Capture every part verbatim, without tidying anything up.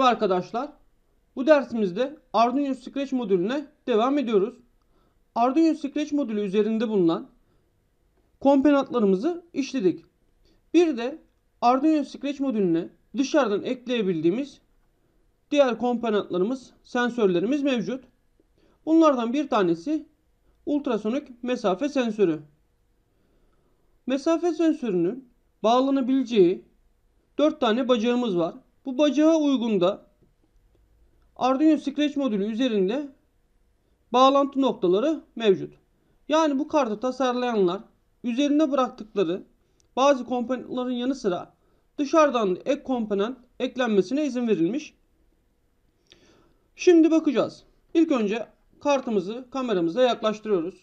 arkadaşlar. Bu dersimizde Arduino Scratch modülüne devam ediyoruz. Arduino Scratch modülü üzerinde bulunan komponentlerimizi işledik. Bir de Arduino Scratch modülüne dışarıdan ekleyebildiğimiz diğer komponentlerimiz, sensörlerimiz mevcut. Bunlardan bir tanesi ultrasonik mesafe sensörü. Mesafe sensörünün bağlanabileceği dört tane bacağımız var. Bu bacağa uygun da Arduino Scratch modülü üzerinde bağlantı noktaları mevcut. Yani bu kartı tasarlayanlar üzerine bıraktıkları bazı komponentlerin yanı sıra dışarıdan ek komponent eklenmesine izin verilmiş. Şimdi bakacağız. İlk önce kartımızı kameramıza yaklaştırıyoruz.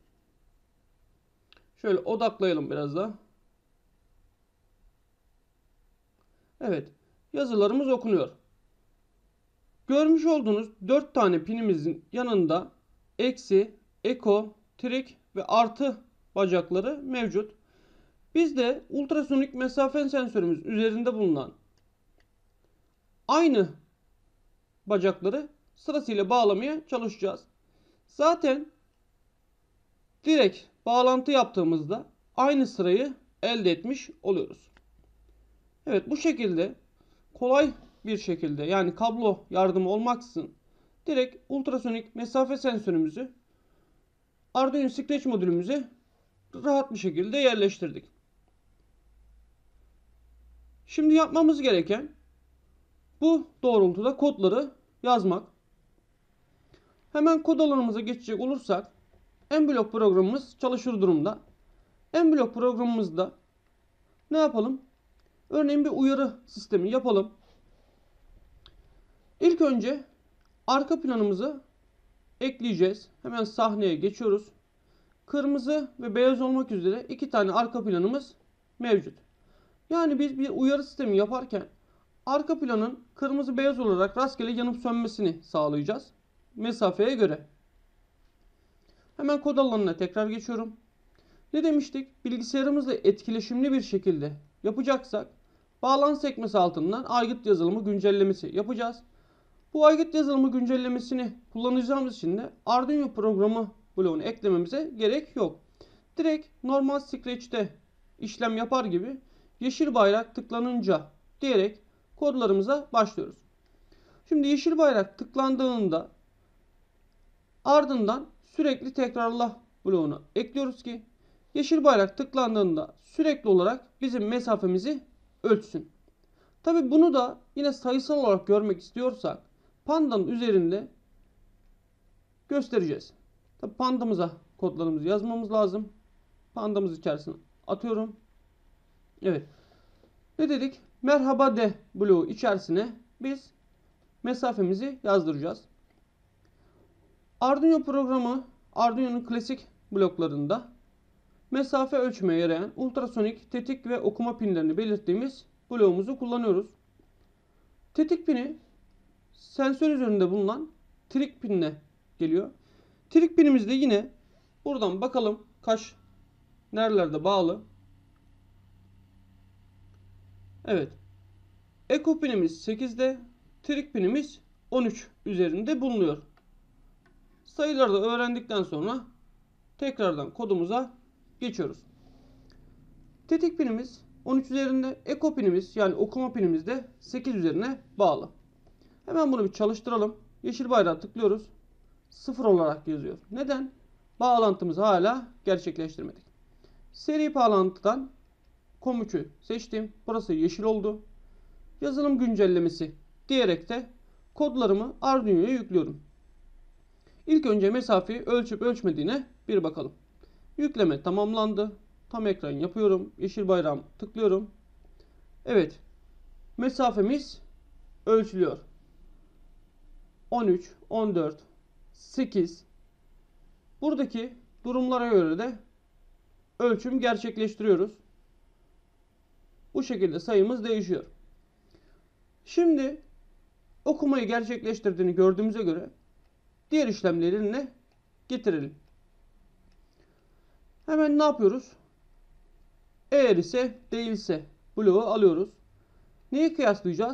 Şöyle odaklayalım biraz da. Evet, yazılarımız okunuyor. Görmüş olduğunuz dört tane pinimizin yanında eksi, eko, trik ve artı bacakları mevcut. Biz de ultrasonik mesafe sensörümüz üzerinde bulunan aynı bacakları sırasıyla bağlamaya çalışacağız. Zaten direkt bağlantı yaptığımızda aynı sırayı elde etmiş oluyoruz. Evet, bu şekilde kolay bir şekilde, yani kablo yardımı olmaksızın direkt ultrasonik mesafe sensörümüzü Arduino Scratch modülümüze rahat bir şekilde yerleştirdik. Şimdi yapmamız gereken bu doğrultuda kodları yazmak. Hemen kod alanımıza geçecek olursak M-Block programımız çalışır durumda. M-Block programımızda ne yapalım? Örneğin bir uyarı sistemi yapalım. İlk önce arka planımızı ekleyeceğiz. Hemen sahneye geçiyoruz. Kırmızı ve beyaz olmak üzere iki tane arka planımız mevcut. Yani biz bir uyarı sistemi yaparken arka planın kırmızı beyaz olarak rastgele yanıp sönmesini sağlayacağız. Mesafeye göre. Hemen kod alanına tekrar geçiyorum. Ne demiştik? Bilgisayarımızla etkileşimli bir şekilde yapacaksak bağlantı sekmesi altından aygıt yazılımı güncellemesi yapacağız. Bu aygıt yazılımı güncellemesini kullanacağımız için de Arduino programı bloğunu eklememize gerek yok. Direkt normal Scratch'te işlem yapar gibi yeşil bayrak tıklanınca diyerek kodlarımıza başlıyoruz. Şimdi yeşil bayrak tıklandığında ardından sürekli tekrarla bloğunu ekliyoruz ki yeşil bayrak tıklandığında sürekli olarak bizim mesafemizi ölçsün. Tabi bunu da yine sayısal olarak görmek istiyorsak pandanın üzerinde göstereceğiz. Tabi pandamıza kodlarımızı yazmamız lazım. Pandamız içerisine atıyorum. Evet. Ne dedik? Merhaba de bloğu içerisine biz mesafemizi yazdıracağız. Arduino programı Arduino'nun klasik bloklarında mesafe ölçmeye yarayan ultrasonik tetik ve okuma pinlerini belirttiğimiz bloğumuzu kullanıyoruz. Tetik pini sensör üzerinde bulunan trik pinine geliyor. Trik pinimiz de yine buradan bakalım kaç nerelerde bağlı. Evet. Eko pinimiz sekizde, trik pinimiz on üç üzerinde bulunuyor. Sayıları da öğrendikten sonra tekrardan kodumuza geçiyoruz. Tetik pinimiz on üç üzerinde, eko pinimiz yani okuma pinimiz de sekiz üzerine bağlı. Hemen bunu bir çalıştıralım. Yeşil bayrağı tıklıyoruz. sıfır olarak yazıyor. Neden? Bağlantımızı hala gerçekleştirmedik. Seri bağlantıdan com üçü seçtim. Burası yeşil oldu. Yazılım güncellemesi diyerek de kodlarımı Arduino'ya yüklüyorum. İlk önce mesafeyi ölçüp ölçmediğine bir bakalım. Yükleme tamamlandı. Tam ekran yapıyorum. Yeşil bayrağımı tıklıyorum. Evet. Mesafemiz ölçülüyor. on üç, on dört, sekiz. Buradaki durumlara göre de ölçüm gerçekleştiriyoruz. Bu şekilde sayımız değişiyor. Şimdi okumayı gerçekleştirdiğini gördüğümüze göre diğer işlemlerini getirelim. Hemen ne yapıyoruz? Eğer ise değilse bloğu alıyoruz. Neyi kıyaslayacağız?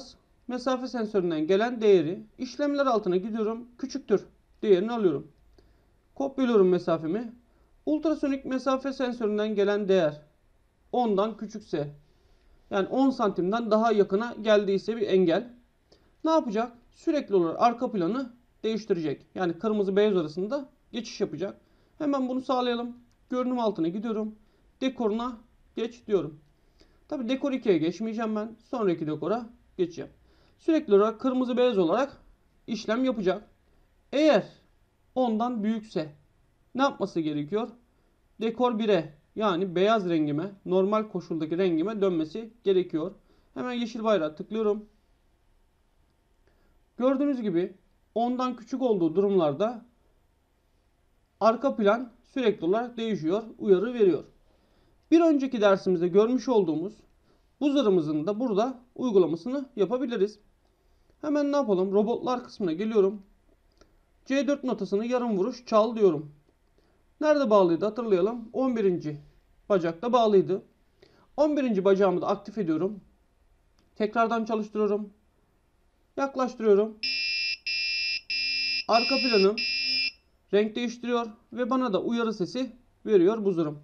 mesafe sensöründen gelen değeri işlemler altına gidiyorum. Küçüktür değerini alıyorum. Kopyalıyorum mesafemi. Ultrasonik mesafe sensöründen gelen değer ondan küçükse, yani on santimden daha yakına geldiyse bir engel. Ne yapacak? Sürekli olarak arka planı değiştirecek. Yani kırmızı beyaz arasında geçiş yapacak. Hemen bunu sağlayalım. Görünüm altına gidiyorum. Dekoruna geç diyorum. Tabi dekor ikiye geçmeyeceğim ben. Sonraki dekora geçeceğim. Sürekli olarak kırmızı beyaz olarak işlem yapacak. Eğer ondan büyükse ne yapması gerekiyor? Dekor bire, yani beyaz rengime, normal koşuldaki rengime dönmesi gerekiyor. Hemen yeşil bayrağı tıklıyorum. Gördüğünüz gibi ondan küçük olduğu durumlarda arka plan sürekli olarak değişiyor, uyarı veriyor. Bir önceki dersimizde görmüş olduğumuz buzzer'ımızın da burada uygulamasını yapabiliriz. Hemen ne yapalım? Robotlar kısmına geliyorum. C dört notasını yarım vuruş çal diyorum. Nerede bağlıydı hatırlayalım. on birinci bacakta bağlıydı. on birinci bacağımı da aktif ediyorum. Tekrardan çalıştırıyorum. Yaklaştırıyorum. Arka planım renk değiştiriyor ve bana da uyarı sesi veriyor buzzer'ım.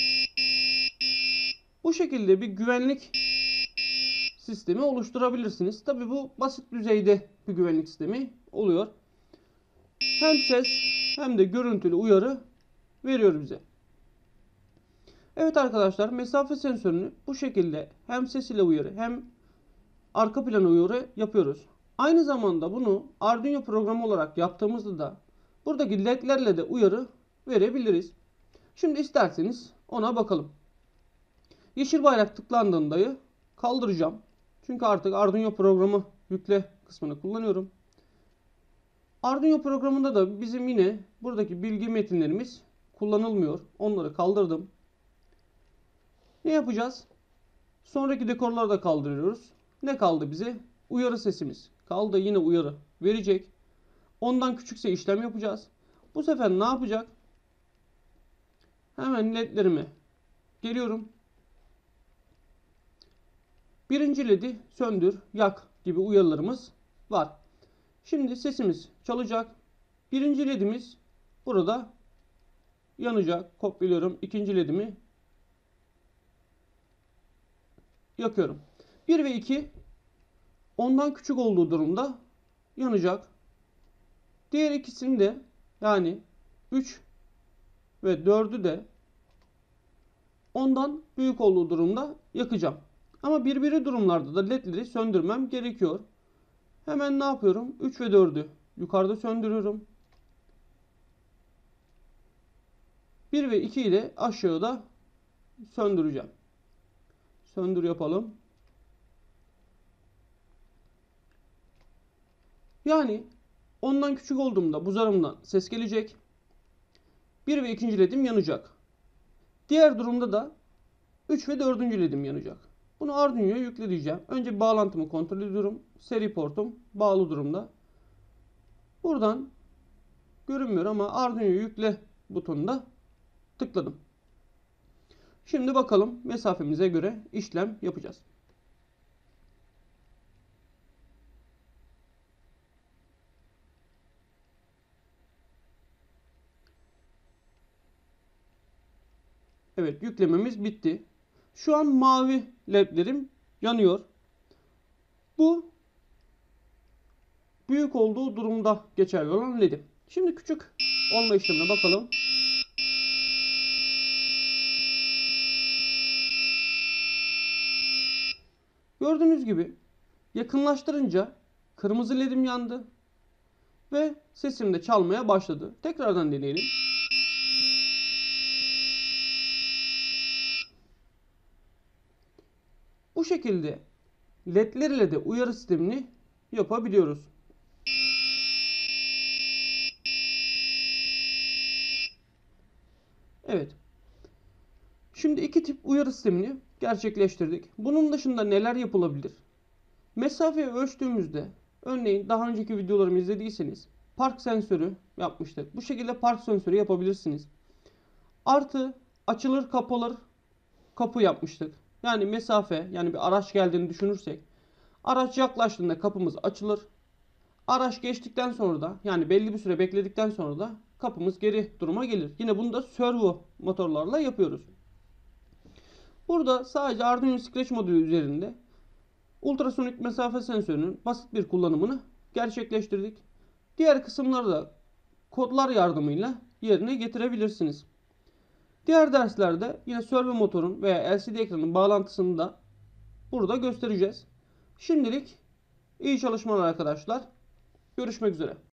Bu şekilde bir güvenlik sistemi oluşturabilirsiniz. Tabi bu basit düzeyde bir güvenlik sistemi oluyor. Hem ses hem de görüntülü uyarı veriyor bize. Evet arkadaşlar, mesafe sensörünü bu şekilde hem ses ile uyarı hem arka plana uyarı yapıyoruz. Aynı zamanda bunu Arduino programı olarak yaptığımızda da buradaki ledlerle de uyarı verebiliriz. Şimdi isterseniz ona bakalım. Yeşil bayrak tıklandığında kaldıracağım. Çünkü artık Arduino programı yükle kısmını kullanıyorum. Arduino programında da bizim yine buradaki bilgi metinlerimiz kullanılmıyor. Onları kaldırdım. Ne yapacağız? Sonraki dekorları da kaldırıyoruz. Ne kaldı bize? Uyarı sesimiz kaldı. Yine uyarı verecek. Ondan küçükse işlem yapacağız. Bu sefer ne yapacak? Hemen ledlerime geliyorum. Birinci ledi söndür, yak gibi uyarılarımız var. Şimdi sesimiz çalacak. Birinci ledimiz burada yanacak. Kopyalıyorum. İkinci ledimi yakıyorum. bir ve iki ondan küçük olduğu durumda yanacak. Diğer ikisini de, yani üç ve dördü de ondan büyük olduğu durumda yakacağım. Ama birbiri durumlarda da ledleri söndürmem gerekiyor. Hemen ne yapıyorum? üç ve dördü yukarıda söndürüyorum. bir ve ikiyi de aşağıda söndüreceğim. Söndür yapalım. Yani ondan küçük olduğumda buzzer'ımdan ses gelecek. bir ve ikinci ledim yanacak. Diğer durumda da üç ve dördüncü ledim yanacak. Bunu Arduino'ya yükle diyeceğim. Önce bir bağlantımı kontrol ediyorum. Seri portum bağlı durumda. Buradan görünmüyor ama Arduino'ya yükle butonunda tıkladım. Şimdi bakalım, mesafemize göre işlem yapacağız. Evet, yüklememiz bitti. Şu an mavi ledlerim yanıyor. Bu büyük olduğu durumda geçerli olan ledim. Şimdi küçük olma işlemine bakalım. Gördüğünüz gibi yakınlaştırınca kırmızı ledim yandı ve sesim de çalmaya başladı. Tekrardan deneyelim. Bu şekilde ledler ile de uyarı sistemini yapabiliyoruz. Evet. Şimdi iki tip uyarı sistemini gerçekleştirdik. Bunun dışında neler yapılabilir? Mesafeyi ölçtüğümüzde, örneğin daha önceki videolarımı izlediyseniz park sensörü yapmıştık. Bu şekilde park sensörü yapabilirsiniz. Artı açılır kapılır kapı yapmıştık. Yani mesafe, yani bir araç geldiğini düşünürsek Araç yaklaştığında kapımız açılır. Araç geçtikten sonra da, yani belli bir süre bekledikten sonra da kapımız geri duruma gelir. Yine bunu da servo motorlarla yapıyoruz. Burada sadece Arduino Scratch modülü üzerinde ultrasonik mesafe sensörünün basit bir kullanımını gerçekleştirdik. Diğer kısımları da kodlar yardımıyla yerine getirebilirsiniz. Diğer derslerde yine servo motorun veya L C D ekranın bağlantısını da burada göstereceğiz. Şimdilik iyi çalışmalar arkadaşlar. Görüşmek üzere.